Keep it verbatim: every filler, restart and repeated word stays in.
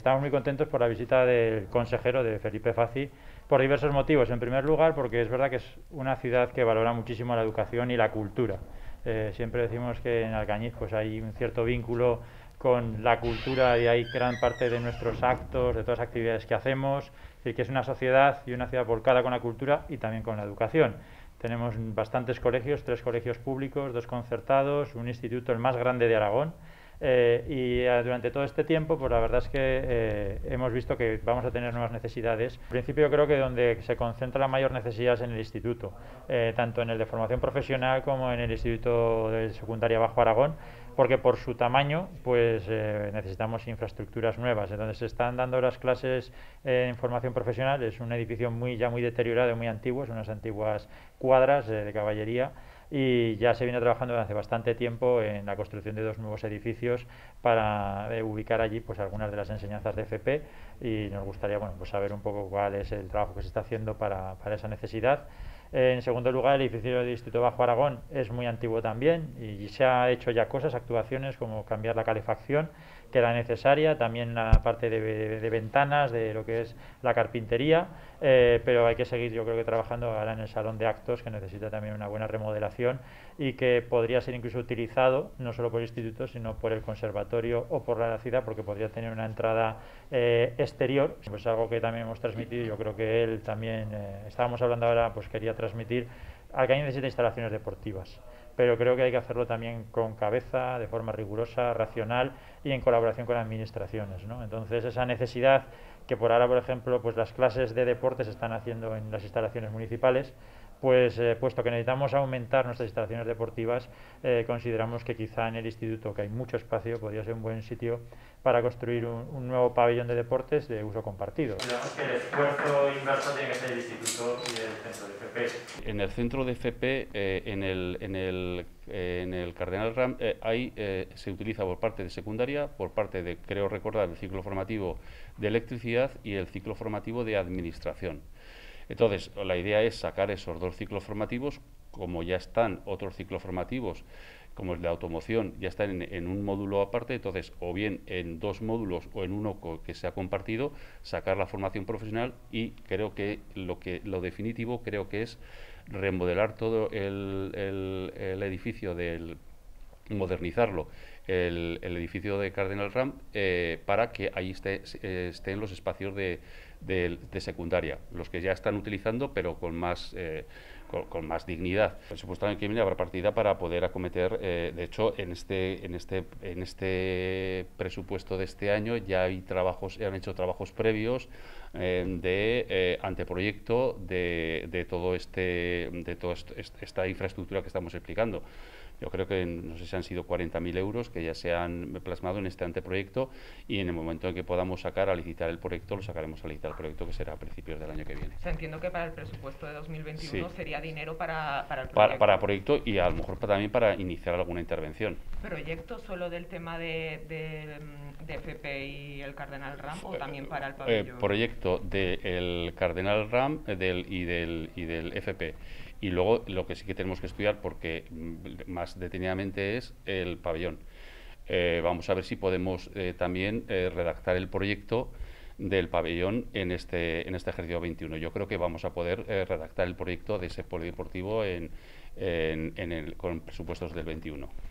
estamos muy contentos por la visita del consejero, de Felipe Fazi, por diversos motivos. En primer lugar, porque es verdad que es una ciudad que valora muchísimo la educación y la cultura. Eh, siempre decimos que en Alcañiz pues hay un cierto vínculo con la cultura y hay gran parte de nuestros actos, de todas las actividades que hacemos, es decir, que es una sociedad y una ciudad volcada con la cultura y también con la educación. Tenemos bastantes colegios, tres colegios públicos, dos concertados, un instituto, el más grande de Aragón. Eh, y eh, durante todo este tiempo, pues la verdad es que eh, hemos visto que vamos a tener nuevas necesidades. En principio, yo creo que donde se concentra la mayor necesidad es en el instituto, eh, tanto en el de formación profesional como en el Instituto de Secundaria Bajo Aragón, porque por su tamaño pues eh, necesitamos infraestructuras nuevas. Entonces se están dando las clases eh, en formación profesional, es un edificio muy ya muy deteriorado y muy antiguo, son unas antiguas cuadras eh, de caballería, y ya se viene trabajando desde hace bastante tiempo en la construcción de dos nuevos edificios para eh, ubicar allí pues algunas de las enseñanzas de F P, y nos gustaría bueno, pues saber un poco cuál es el trabajo que se está haciendo para, para esa necesidad. En segundo lugar, el edificio del Instituto Bajo Aragón es muy antiguo también y se ha hecho ya cosas, actuaciones como cambiar la calefacción, que era necesaria, también la parte de, de, de ventanas, de lo que es la carpintería, eh, pero hay que seguir yo creo que trabajando ahora en el salón de actos, que necesita también una buena remodelación y que podría ser incluso utilizado no solo por el instituto sino por el conservatorio o por la ciudad, porque podría tener una entrada eh, exterior, pues algo que también hemos transmitido. Yo creo que él también, eh, estábamos hablando ahora, pues quería transmitir Alcañiz necesita instalaciones deportivas, pero creo que hay que hacerlo también con cabeza, de forma rigurosa, racional y en colaboración con administraciones, ¿no? Entonces esa necesidad que por ahora, por ejemplo, pues las clases de deporte se están haciendo en las instalaciones municipales, pues eh, puesto que necesitamos aumentar nuestras instalaciones deportivas, eh, consideramos que quizá en el instituto, que hay mucho espacio, podría ser un buen sitio para construir un, un nuevo pabellón de deportes de uso compartido. Digamos que el esfuerzo inverso tiene que ser el instituto y el centro de F P. En el centro de F P, eh, en, el, en, el, eh, en el Cardenal Ram, eh, hay, eh, se utiliza por parte de secundaria, por parte de, creo recordar, el ciclo formativo de electricidad y el ciclo formativo de administración. Entonces, la idea es sacar esos dos ciclos formativos, como ya están otros ciclos formativos, como el de automoción, ya están en, en un módulo aparte, entonces, o bien en dos módulos o en uno que sea compartido, sacar la formación profesional, y creo que lo, que, lo definitivo creo que es remodelar todo el, el, el edificio del modernizarlo, el, el edificio de Cardenal Ram, eh, para que ahí esté, eh, estén los espacios de, de, de secundaria, los que ya están utilizando, pero con más, eh, con, con más dignidad. El presupuesto del año que viene habrá partida para poder acometer, eh, de hecho, en este, en, este, en este presupuesto de este año ya hay trabajos, han hecho trabajos previos eh, de eh, anteproyecto de, de todo este, de toda esta infraestructura que estamos explicando. Yo creo que no sé si han sido cuarenta mil euros que ya se han plasmado en este anteproyecto, y en el momento en que podamos sacar a licitar el proyecto, lo sacaremos a licitar el proyecto, que será a principios del año que viene. O sea, entiendo que para el presupuesto de dos mil veintiuno sí sería dinero para, para el proyecto. Para, para proyecto y a lo mejor también para iniciar alguna intervención. ¿Proyecto solo del tema de, de, de F P y el Cardenal Ram o también para el pabellón? Eh, proyecto del Cardenal Ram del, y, del, y del F P. Y luego lo que sí que tenemos que estudiar, porque más detenidamente, es el pabellón. Eh, vamos a ver si podemos eh, también eh, redactar el proyecto del pabellón en este, en este ejercicio veintiuno. Yo creo que vamos a poder eh, redactar el proyecto de ese polideportivo en, en, en el, con presupuestos del veintiuno.